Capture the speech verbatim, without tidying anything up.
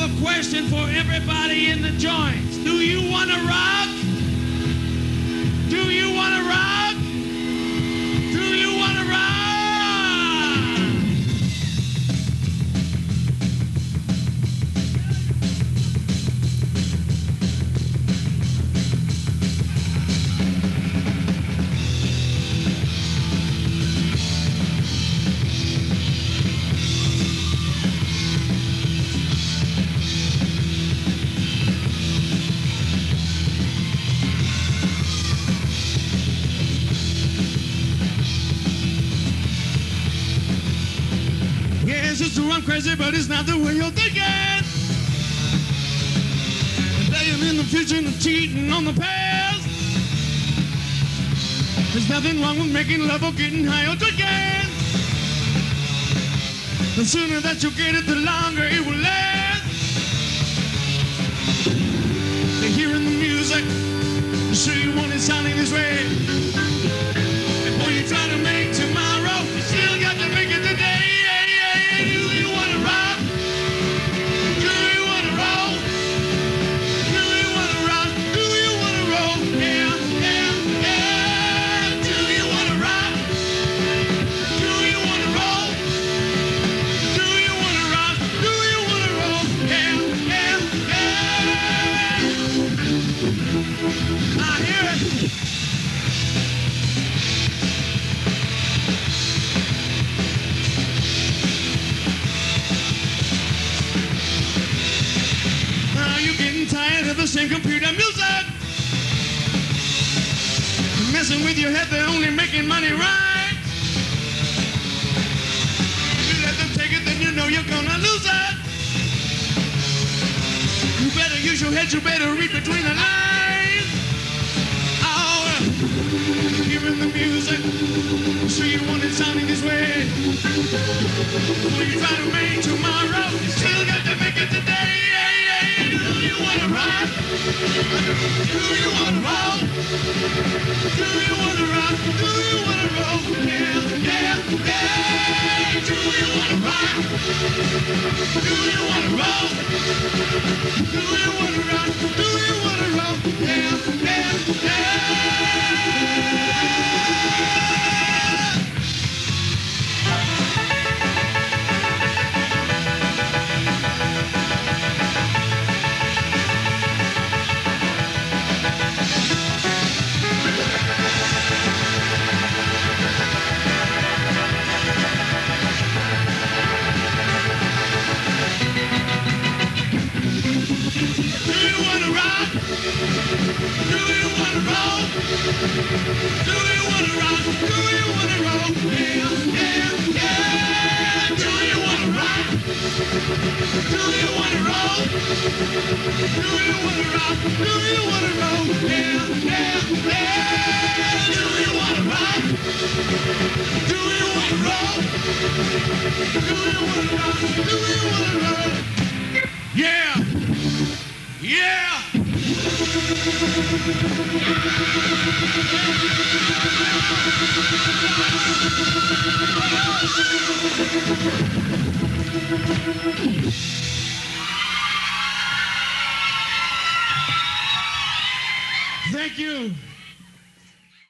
a question for everybody in the joints. Do you want to rock? Do you want to rock? Do you want to rock? It's true, I'm crazy, but it's not the way you're thinking. Playing in the future and cheating on the past. There's nothing wrong with making love or getting high or drinking. The sooner that you get it, the longer it will last. You're hearing the music, you sure you want it sounding this way. Before you try to make tomorrow, you still got to make it today. Tired of the same computer music, messing with your head, they're only making money right. If you let them take it, then you know you're gonna lose it. You better use your head, you better read between the lines. Oh, hearing the music, sure you want it sounding this way. Before you try to make tomorrow, you still got to make it today. Do you wanna rock? Do you wanna roll? Do you wanna rock? Do you wanna roll? Yeah, yeah, yeah. Do you wanna rock? Do you wanna roll? Do you wanna rock? Do you wanna roll? Yeah, yeah, yeah. Yeah! Yeah! Thank you.